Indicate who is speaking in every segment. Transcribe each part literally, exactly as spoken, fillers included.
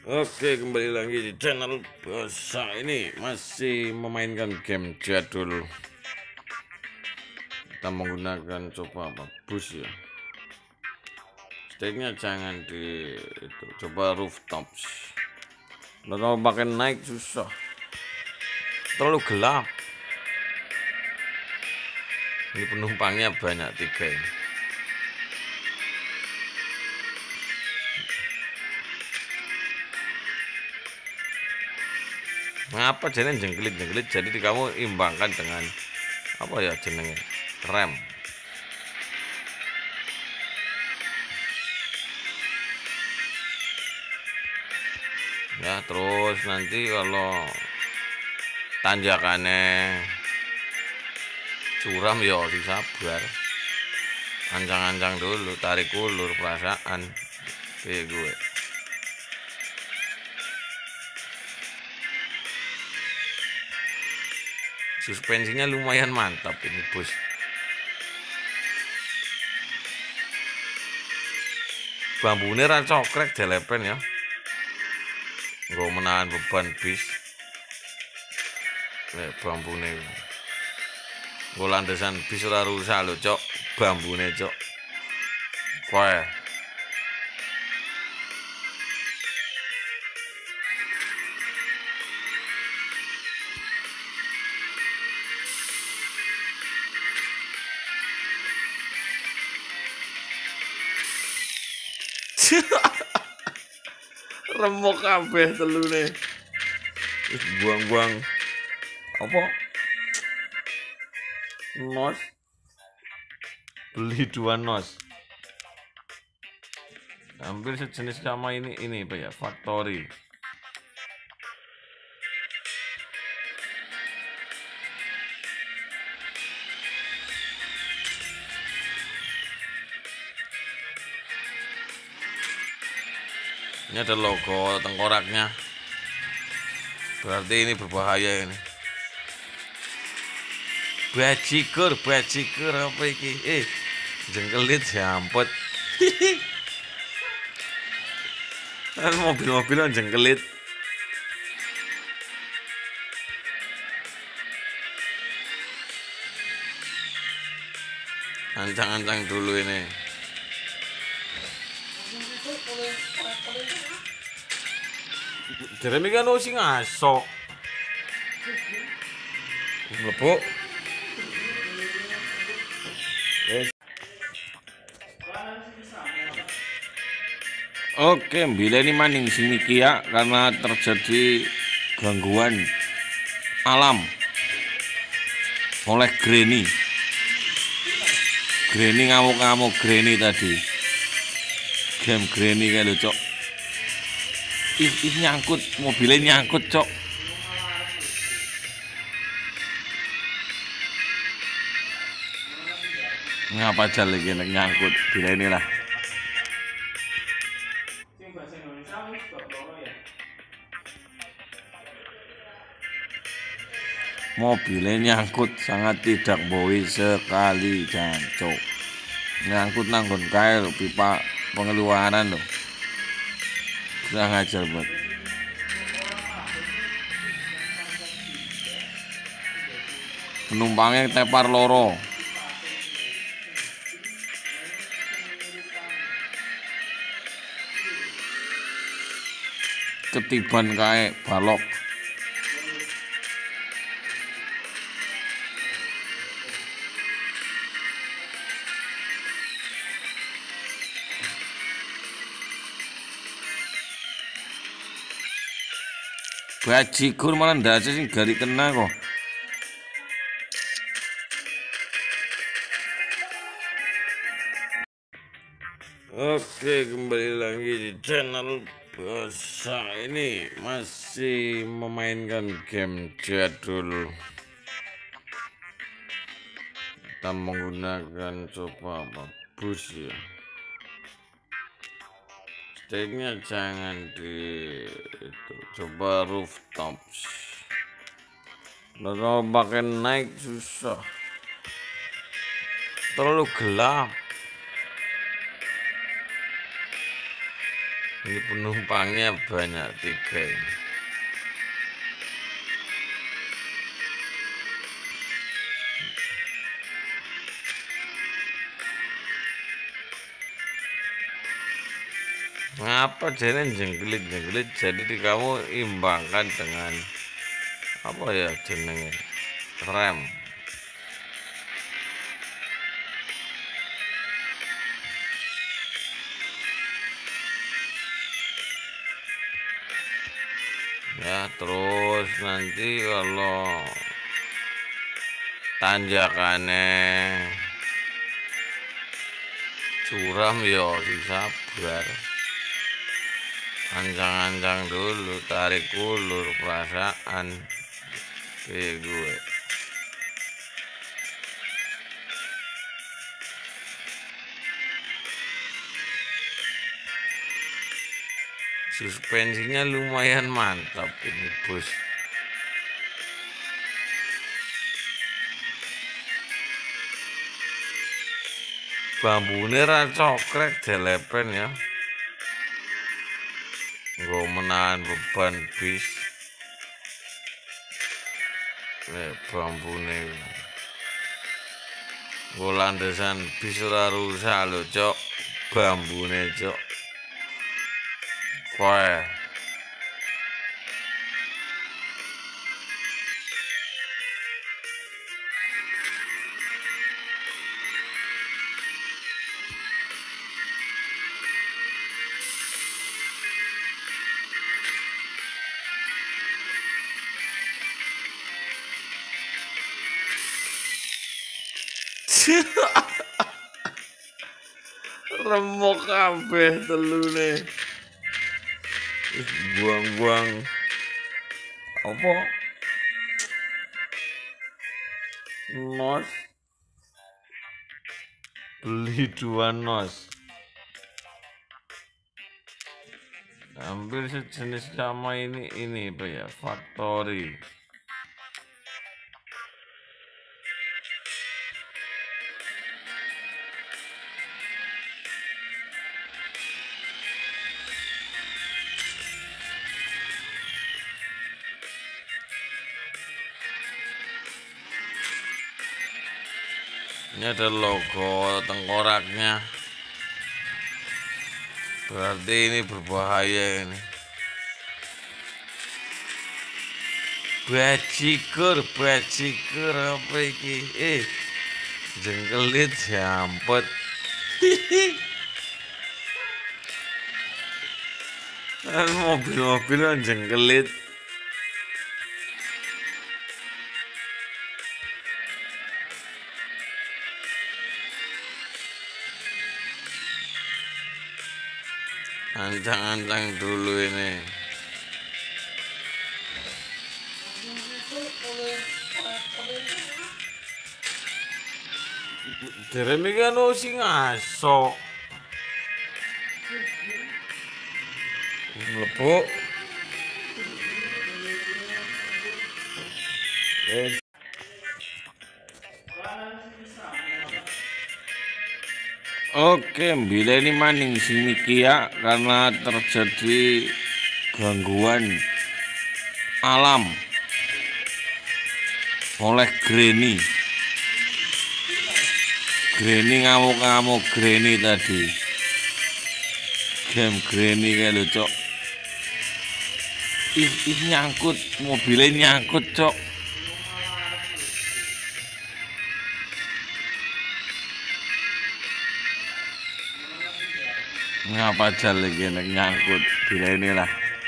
Speaker 1: Oke, kembali lagi di channel Bosa. Ini masih memainkan game jadul. Kita menggunakan coba apa bus ya. Stage-nya jangan di itu, coba rooftops. Nah, kalau pakai naik susah, terlalu gelap. Ini penumpangnya banyak, tiga ini. Ngapa jadi jengkelit-jengkelit? Jadi kamu imbangkan dengan apa ya jenenge, rem. Ya terus nanti kalau tanjakannya curam ya disabar, ancang-ancang dulu, tarik ulur perasaan. Kayak gue suspensinya lumayan mantap ini bus. Bambunya ra cokrek jelepen ya, gue menahan beban bis. Eh, bambune gue landasan bis ora rusak lho cok, bambune cok. Koe remuk kabeh telune. Wis buang-buang apa? Nos. Beli dua nos. Hampir sejenis sama ini ini apa ya? Factory. Ini ada logo tengkoraknya. Berarti ini berbahaya ini. Bajigur, bajigur apa iki? Eh, jengkelit jampet. Kan mobil-mobilan jengkelit. Ancang-ancang dulu ini. Jeremy kan sing ngaso. Mlebu. Oke, bila ini maning sini kia karena terjadi gangguan alam oleh Granny. Granny ngamuk-ngamuk Granny tadi. Game Granny kan lho, Cok. Ih, ih nyangkut, mobilnya nyangkut, Cok. Ngapa aja lagi nyangkut bila inilah. Mobilnya nyangkut sangat tidak boy sekali, jancok. Nyangkut nanggon kae lho, pipa pengeluaran loh. Kurang ajar buat. Penumpangnya tepar loro. Ketiban kae balok. Bajigur malah ndase sing gari kena kok. Oke, kembali lagi di channel Bosa. Ini masih memainkan game jadul. Kita menggunakan coba apa bus ya. Stage-nya jangan di itu, coba rooftops. Nah, kalau pakai naik susah, terlalu gelap. Ini penumpangnya banyak, tiga ini. Ngapa jadi jengkelit-jengkelit? Jadi kamu imbangkan dengan apa ya jenenge, rem. Ya terus nanti kalau tanjakannya curam ya disabar, ancang-ancang dulu, tarik ulur perasaan kayak gue. Suspensinya lumayan mantap ini bos. Bambunya ra cokrek jelepen ya, gue menahan beban bis. Eh, bambunya gue landasan bis ora rusak lho cok, bambunya cok. Wah. Remuk kabeh telune. Buang-buang apa? Nos. Beli dua nos. Hampir sejenis sama ini ini apa ya? Factory. Ini ada logo tengkoraknya, berarti ini berbahaya ini. Bajigur, bajigur apa iki? Eh, jengkelit jampet. Mobil-mobilan jengkelit. Ancang-ancang dulu ini. Jeremy kan sing ngaso. Mlebu. Eh. Oke, bila ini maning sini Kia karena terjadi gangguan alam oleh Granny. Granny ngamuk-ngamuk Granny tadi. Game Granny kayak lo cok. Ih, ih nyangkut, mobilnya nyangkut cok. Ngapa aja lagi enak nyangkut bila inilah.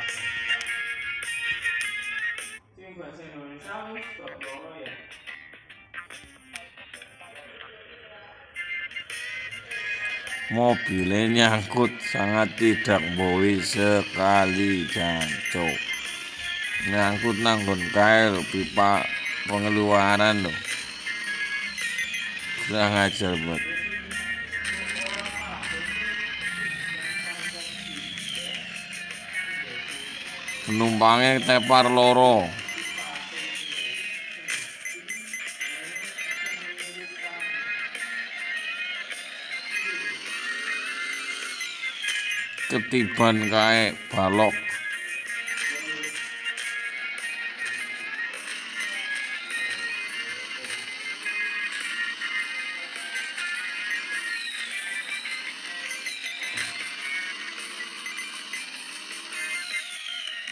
Speaker 1: Mobilnya nyangkut, sangat tidak boy sekali jancuk. Nyangkut nanggon kae lho, pipa pengeluaran loh. Kurang ajar buat. Penumpangnya tepar loro. ketiban kae balok.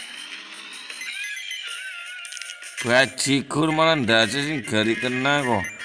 Speaker 1: Bajigur malah ndase sing gari kena kok.